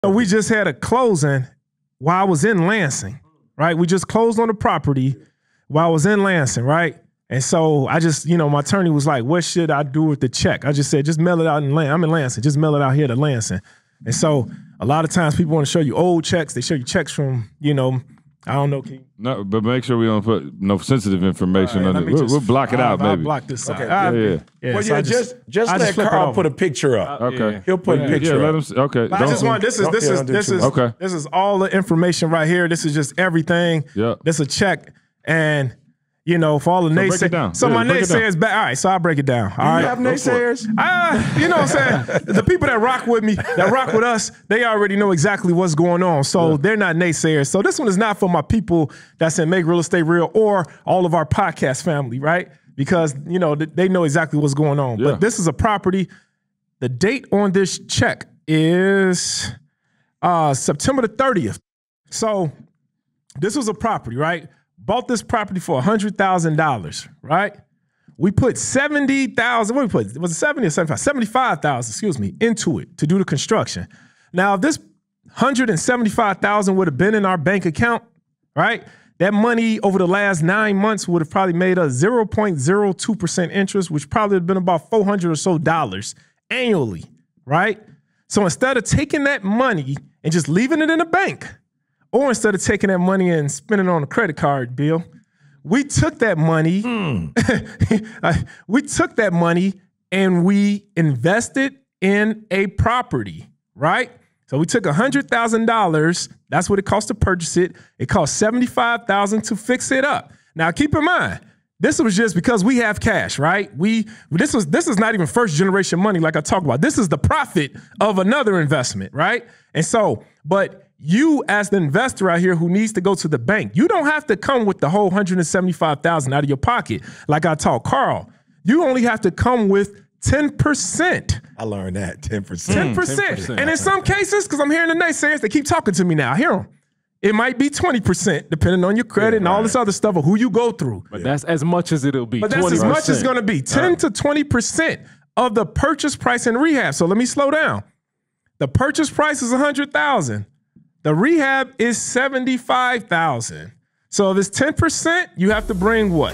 So we just had a closing while I was in Lansing, right? We just closed on the property while I was in Lansing, right? And so I just, my attorney was like, what should I do with the check? I just said, just mail it out in Lansing. I'm in Lansing. Just mail it out here to Lansing. And so a lot of times people want to show you old checks. They show you checks from, I don't know. No, but make sure we don't put no sensitive information on it. We'll block it out, maybe. I'll block this out. Okay. Yeah, so just let Carl put a picture up. Okay. He'll put a picture up. Let him, okay. I just want, this is all the information right here. This is just everything. Yeah. This is a check. And, for all the naysayers. So my naysayers back. All right, so I'll break it down. All right. You have naysayers? You know what I'm saying? The people that rock with me, that rock with us, they already know exactly what's going on. So they're not naysayers. So this one is not for my people that's in Make Real Estate Real or all of our podcast family, right? Because, they know exactly what's going on. Yeah. But this is a property. The date on this check is September the 30th. So this was a property, right? Bought this property for $100,000, right? We put $70,000, what we put? Was it 70 or 75? $75,000, into it to do the construction. Now, if this $175,000 would have been in our bank account, right? That money over the last 9 months would have probably made us 0.02% interest, which probably would have been about $400 or so annually, right? So instead of taking that money and just leaving it in the bank, or instead of taking that money and spending it on a credit card bill, we took that money. We took that money and we invested in a property, right? So we took $100,000. That's what it cost to purchase it. It cost $75,000 to fix it up. Now, keep in mind, this was just because we have cash, right? This is not even first generation money like I talked about. This is the profit of another investment, right? And so, but you as the investor out here who needs to go to the bank, you don't have to come with the whole $175,000 out of your pocket. Like I taught Carl, you only have to come with 10%. I learned that, 10%. 10%. And in some cases, because I'm hearing the naysayers, they keep talking to me now. I hear them. It might be 20%, depending on your credit and all this other stuff or who you go through. But that's as much as it'll be. But that's 20%. As much as it's going to be. 10 to 20% of the purchase price in rehab. So let me slow down. The purchase price is $100,000. The rehab is $75,000. So if it's 10%, you have to bring what?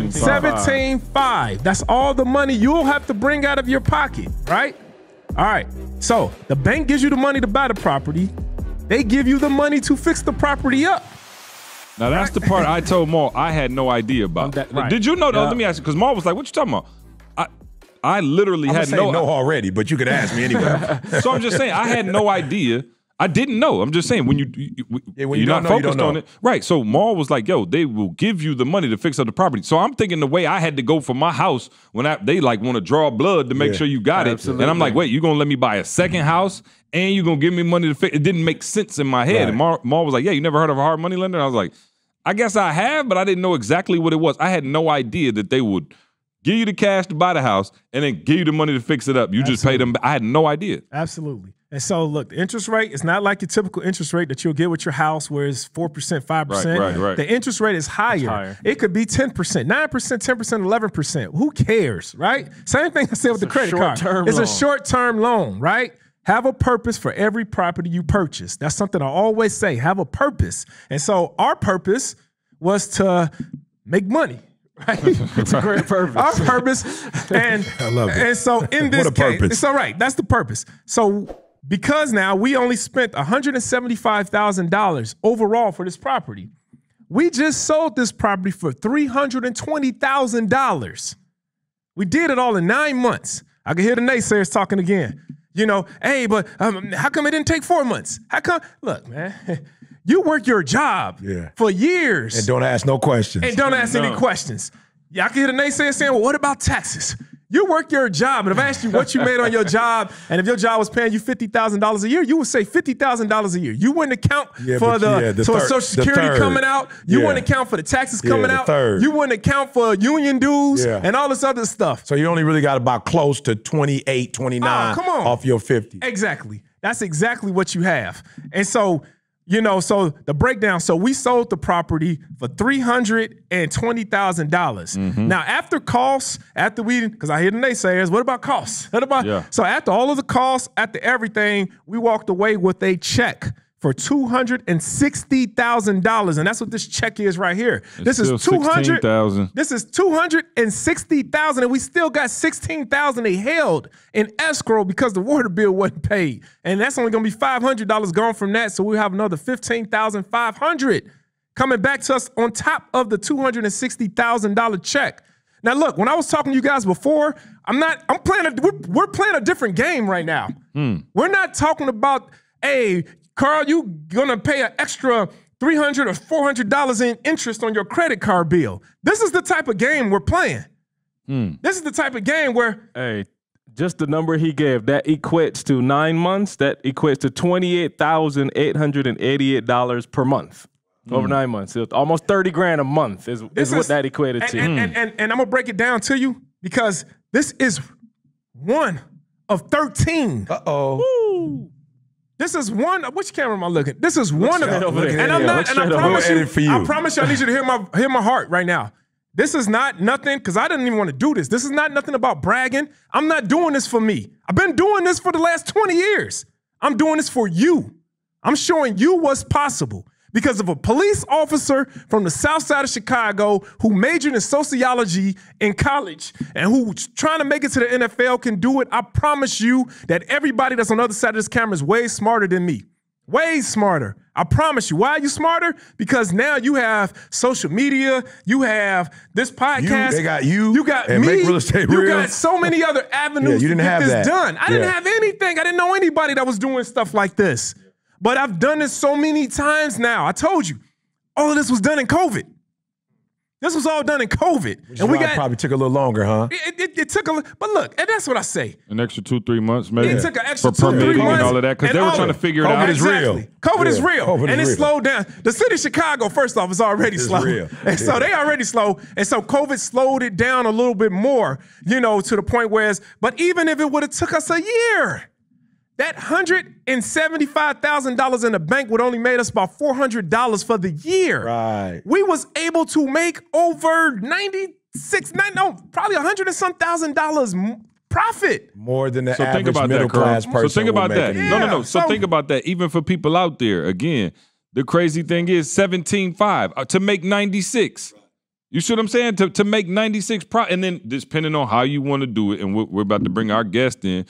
$17,500. That's all the money you'll have to bring out of your pocket, right? All right. So the bank gives you the money to buy the property. They give you the money to fix the property up. Now that's the part I told Maul I had no idea about. Right. Did you know? Let me ask you, because Maul was like, "What you talking about?" I literally had no already, but you could ask me anyway. So I'm just saying, I had no idea. I didn't know. I'm just saying, when you're not focused on it. Right. So Maul was like, yo, they will give you the money to fix up the property. So I'm thinking the way I had to go for my house when they like want to draw blood to make sure you got it. And I'm like, wait, you're going to let me buy a second house and you're going to give me money to fix it? It didn't make sense in my head. Right. And Maul was like, yeah, you never heard of a hard money lender? And I was like, I guess I have, but I didn't know exactly what it was. I had no idea that they would give you the cash to buy the house and then give you the money to fix it up. You just pay them. I had no idea. Absolutely. And so, look, the interest rate is not like your typical interest rate that you'll get with your house where it's 4%, 5%. Right. The interest rate is higher. It could be 10%, 9%, 10%, 11%. Who cares, right? Same thing I said with the credit card. It's a short-term loan, right? Have a purpose for every property you purchase. That's something I always say. Have a purpose. And so our purpose was to make money. Right? It's a great purpose. Our purpose. And I love it. And so in this case, it's all right. That's the purpose. So because now we only spent $175,000 overall for this property, we just sold this property for $320,000. We did it all in 9 months. I can hear the naysayers talking again. Hey, but how come it didn't take 4 months? How come? Look, man. You work your job for years. And don't ask no questions. And don't ask any questions. Yeah, I can hear the naysayers saying, well, what about taxes? You work your job, and if I asked you what you made on your job, and if your job was paying you $50,000 a year, you would say $50,000 a year. You wouldn't account for Social Security coming out. You wouldn't account for the taxes coming out. You wouldn't account for union dues and all this other stuff. So you only really got about close to 28, 29 off your 50. Exactly. That's exactly what you have. And so You know, so the breakdown. So we sold the property for $320,000. Now, after costs, because I hear the naysayers, what about costs? What about? Yeah. So after all of the costs, after everything, we walked away with a check for $260,000, and that's what this check is right here. This is $260,000. This is $260,000, and we still got $16,000 they held in escrow because the water bill wasn't paid, and that's only going to be $500 gone from that. So we have another $15,500 coming back to us on top of the $260,000 check. Now, look, when I was talking to you guys before, we're playing a different game right now. We're not talking about, hey, Carl, you gonna pay an extra $300 or $400 in interest on your credit card bill. This is the type of game we're playing. This is the type of game where, hey, just the number he gave, that equates to 9 months. That equates to $28,888 per month. Over 9 months. It's almost 30 grand a month is what that equated to. And I'm gonna break it down to you because this is one of 13. Uh-oh. This is one. Which camera am I looking? This is one of them. And I'm not. And I promise you, I need you to hear my heart right now. This is not nothing, because I didn't even want to do this. This is not nothing about bragging. I'm not doing this for me. I've been doing this for the last 20 years. I'm doing this for you. I'm showing you what's possible. Because of a police officer from the south side of Chicago who majored in sociology in college and who's trying to make it to the NFL can do it, I promise you that everybody that's on the other side of this camera is way smarter than me. Way smarter. I promise you. Why are you smarter? Because now you have social media, you have this podcast. They got you. You got and me. Make Real Estate you Real. got so many other avenues you didn't to have get that. this done. I didn't have anything. I didn't know anybody that was doing stuff like this. But I've done this so many times now. I told you, all of this was done in COVID. This was all done in COVID. Which and we probably took a little longer, huh? It took a little, but look, and that's what I say. An extra 2-3 months, maybe. It took an extra for 2-3 months. And all of that, because they were trying to figure it out. COVID is real. COVID is real. And it slowed down. The city of Chicago, first off, is already slow. Real. And so they already slow. And so COVID slowed it down a little bit more, you know, to the point where but even if it would have took us a year, that $175,000 in the bank would only made us about $400 for the year. Right. We was able to make over probably $100 and some $1,000 profit. More than the so average think about middle that, class person. So think about that. Yeah. No. So think about that. Even for people out there, again, the crazy thing is 17.5 to make 96. You see what I'm saying? To make 96 and then depending on how you want to do it, and we're about to bring our guest in.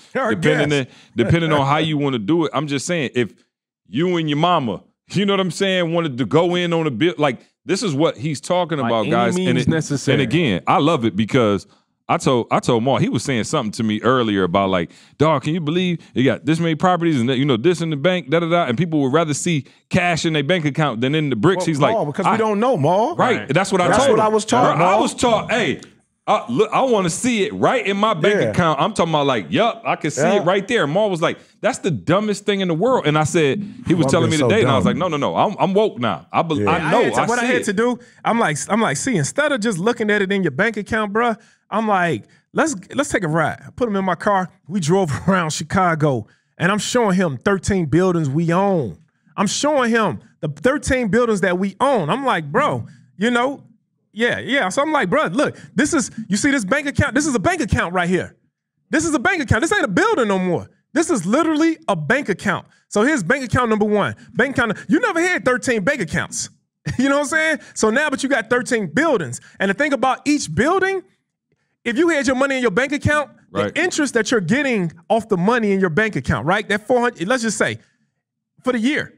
Depending on how you want to do it, I'm just saying, if you and your mama, you know what I'm saying, wanted to go in on a bit, like this is what he's talking about, guys. And necessary. And again, I love it because I told Mark, he was saying something to me earlier about like, dog, can you believe you got this many properties and you know this in the bank, and people would rather see cash in their bank account than in the bricks. Well, he's like, because we don't know, Ma. Right. That's what I was taught. I was taught, hey, look, I want to see it right in my bank account. I'm talking about like, yup, I can see it right there. Ma was like, that's the dumbest thing in the world. And I said, he was telling me today, and I was like, no, I'm woke now. I know. What I had to do, I'm like, see, instead of just looking at it in your bank account, bruh, I'm like, let's take a ride. I put him in my car. We drove around Chicago, and I'm showing him 13 buildings we own. I'm showing him the 13 buildings that we own. I'm like, bro, you know, yeah. So I'm like, bro, look, you see this bank account? This is a bank account right here. This is a bank account. This ain't a building no more. This is literally a bank account. So here's bank account number one. Bank account, you never had 13 bank accounts. You know what I'm saying? So now, but you got 13 buildings. And the thing about each building, if you had your money in your bank account, the interest that you're getting off the money in your bank account, right? That $400, let's just say, for the year,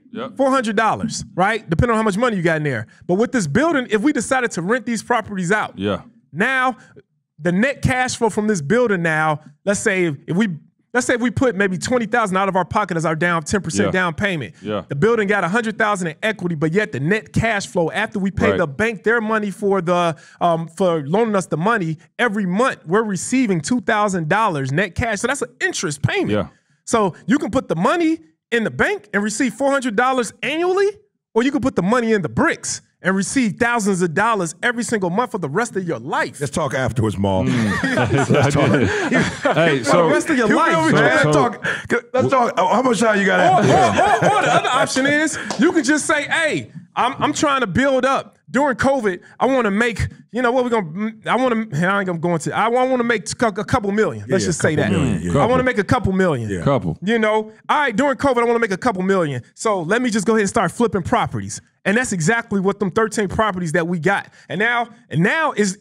$400, right? Depending on how much money you got in there. But with this building, if we decided to rent these properties out, now the net cash flow from this building now, let's say if we put maybe $20,000 out of our pocket as our 10% down payment. The building got $100,000 in equity, but yet the net cash flow after we pay the bank their money for for loaning us the money every month, we're receiving $2,000 net cash. So that's an interest payment. So you can put the money in the bank and receive $400 annually, or you can put the money in the bricks and receive thousands of dollars every single month for the rest of your life. Let's talk afterwards, Maul. Let's talk. Hey, so the rest of your life, man. Let's talk. How much time you got after? Or the other option is you can just say, hey, I'm trying to build up. During COVID, I want to make, you know, I want to make a couple million. Let's just say that. I want to make a couple million. Yeah. Couple. You know, all right, during COVID, I want to make a couple million. So let me just go ahead and start flipping properties. And that's exactly what them 13 properties that we got. And now is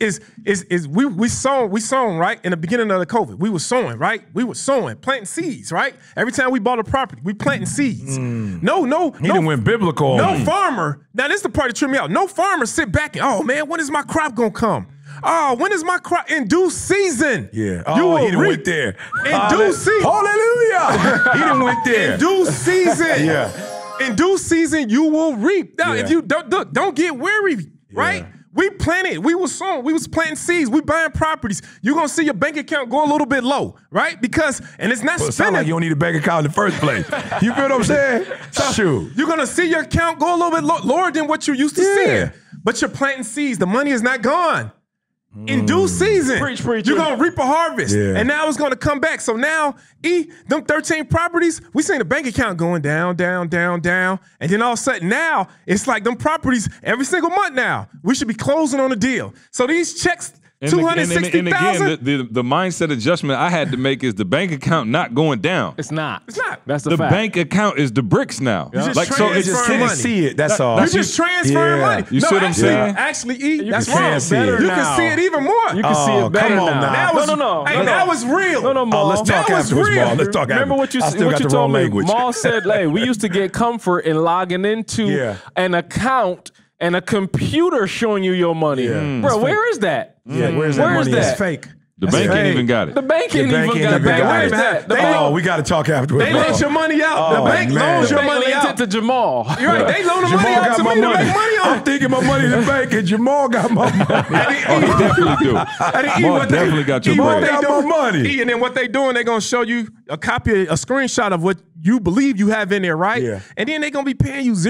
we sown, right? In the beginning of the COVID, we were sowing, right? We were sowing, planting seeds, right? Every time we bought a property, we planting seeds. No. He didn't went biblical. No farmer. Now this is the part that tripped me out. No farmer sit back and, oh man, when is my crop gonna come? Oh, when is my crop? In due season. Yeah. You he didn't went there. In due season. Hallelujah. He didn't went there. In due season. Yeah. In due season, you will reap. Now, if you don't get weary, right? We planted. We was sowing. We was planting seeds. We buying properties. You're gonna see your bank account go a little bit low, right? Because it's not Well, it sound spending. like you don't need a bank account in the first place. You feel what I'm saying? Shoot. You're gonna see your account go a little bit lower than what you used to see. But you're planting seeds. The money is not gone. In due season, you're gonna reap a harvest, and now it's gonna come back. So now, them 13 properties, we seen the bank account going down, and then all of a sudden now it's like them properties every single month. Now we should be closing on a deal. So these checks. And 260,000. again, the mindset adjustment I had to make is the bank account not going down. It's not. It's not. That's The fact. bank account is the bricks now. You just Like so, it's transferring just Can't money. see it. That's all. You just transferring money. You see what I'm saying? Actually, that's can wrong. see it. You now. can see it even more. You can see Oh, it better come on now. That was, No. Hey, that was real. No, Maul. Let's talk That was afterwards, real. Maul. Let's talk Remember what you I still got the told wrong me? language. Maul said, "Hey, we used to get comfort in logging into an account and a computer showing you your money, bro. Where is that? Yeah, where's that money? It's fake. The bank ain't even got it. The bank ain't even got even it. got Where's it. that? The They bank, Oh, we got to talk afterwards. They Maul. lent your money out. The Oh, bank man. loans the your bank money lent out. it to Jamal. You're right. They loaned the Jamal money out got to my me to money. make money on. I'm thinking my money in the bank, and Jamal got my money. Oh, he definitely do. Mark definitely got your Jamal bread. got my money. And then what they doing, they're gonna show you a screenshot of what you believe you have in there, right? Yeah. And then they're gonna be paying you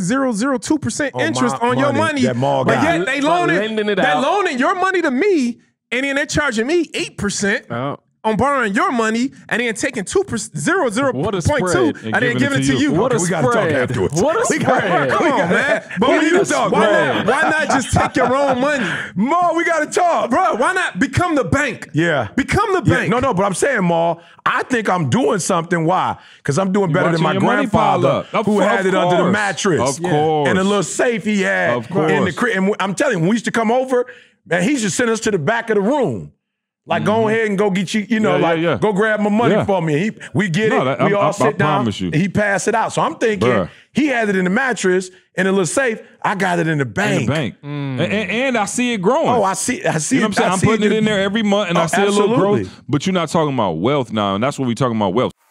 0.002% On interest my on your money money. that Maul But got. yet they lending it they're out. loaning your money to me, and then they're charging me 8%. On borrowing your money and then taking 0.2 What a and spread. then giving it to you. What a We got to talk spread. afterwards. What a spread. Come on, man. But We when need you to talk, why not just take your own money? Maul, we got to talk. Bro, why not become the bank? Yeah. Become the bank. No, but I'm saying, Maul, I think I'm doing something. Why? Because I'm doing better than my watching your money pile grandfather up. who had it under the course. mattress. Of course. And a little safe he had Of course. in the crib. And I'm telling you, when we used to come over, man, he just sent us to the back of the room. Like, go ahead and go get you, go grab my money for me. We get it. We all sit down. Promise you. He passed it out. So I'm thinking he had it in the mattress in a little safe. I got it in the bank. In the bank. And I see it growing. Oh, I see. You know what I'm saying? I'm putting it in there every month and I see a little growth. But you're not talking about wealth now. And that's what we're talking about, wealth.